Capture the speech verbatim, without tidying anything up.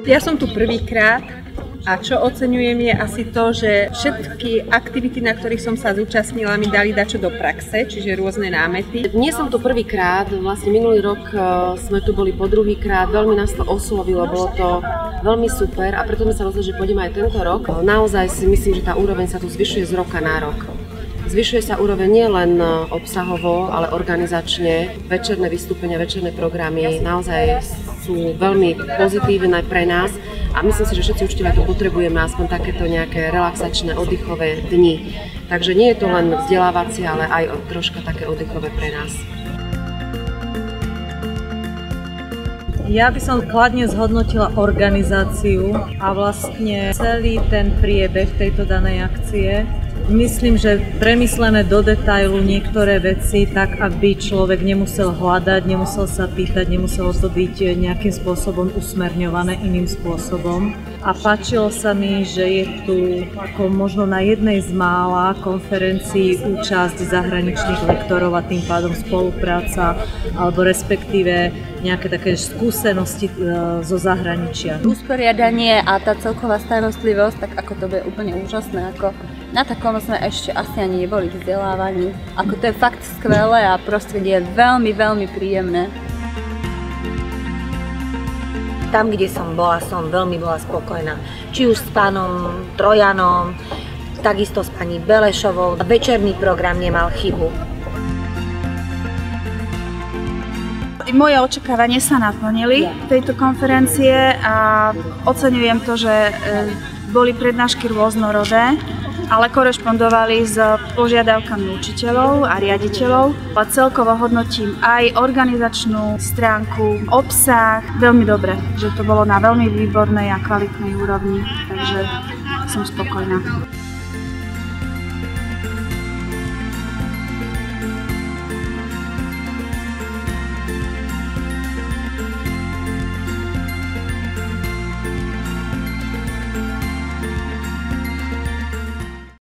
Ja som tu prvýkrát a čo oceňujem je asi to, že všetky aktivity, na ktorých som sa zúčastnila, mi dali dačo do praxe, čiže rôzne námety. Nie som tu prvýkrát, vlastne minulý rok sme tu boli po druhýkrát, veľmi nás to oslovilo, bolo to veľmi super a preto sme sa rozhodli, že pôjdeme aj tento rok. Naozaj si myslím, že tá úroveň sa tu zvyšuje z roka na rok. Zvyšuje sa úroveň nie len obsahovo, ale organizačne. Večerné vystúpenia, večerné programy naozaj sú veľmi pozitívne pre nás a myslím si, že všetci učitelia tu potrebujeme aspoň takéto nejaké relaxačné, oddychové dni. Takže nie je to len vzdelávacie, ale aj troška také oddychové pre nás. Ja by som kladne zhodnotila organizáciu a vlastne celý ten priebeh tejto danej akcie. Myslím, že premyslené do detailu niektoré veci tak, aby človek nemusel hľadať, nemusel sa pýtať, nemuselo to byť nejakým spôsobom usmerňované iným spôsobom. A páčilo sa mi, že je tu ako možno na jednej z mála konferencií účasť zahraničných lektorov a tým pádom spolupráca alebo respektíve nejaké také skúsenosti zo zahraničia. Usporiadanie a tá celková starostlivosť, tak ako to bude úplne úžasné, ako na takom sme ešte asi ani neboli vzdelávaní. Ako to je fakt skvelé a prostredie je veľmi, veľmi príjemné. Tam, kde som bola, som veľmi bola spokojná. Či už s pánom Trojanom, takisto s pani Belešovou. Večerný program nemal chybu. Moje očakávania sa naplnili tejto konferencie a oceňujem to, že boli prednášky rôznorodé, ale korešpondovali s požiadavkami učiteľov a riaditeľov. A celkovo hodnotím aj organizačnú stránku, obsah, veľmi dobre, že to bolo na veľmi výbornej a kvalitnej úrovni, takže som spokojná.